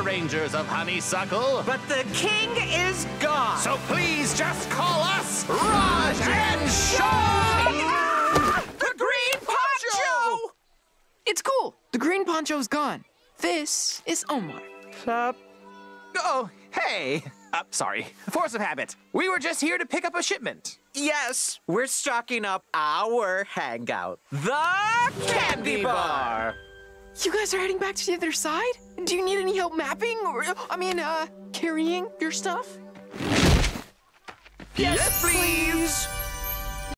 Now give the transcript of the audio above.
the Rangers of Honeysuckle. But the king is gone. So please just call us Raj and Shawn! The green poncho! It's cool. The green poncho's gone. This is Omar. Oh, hey. Sorry. Force of habit. We were just here to pick up a shipment. Yes, we're stocking up our hangout, the Candy Bar. You guys are heading back to the other side? Do you need any help mapping or, carrying your stuff? Yes, please.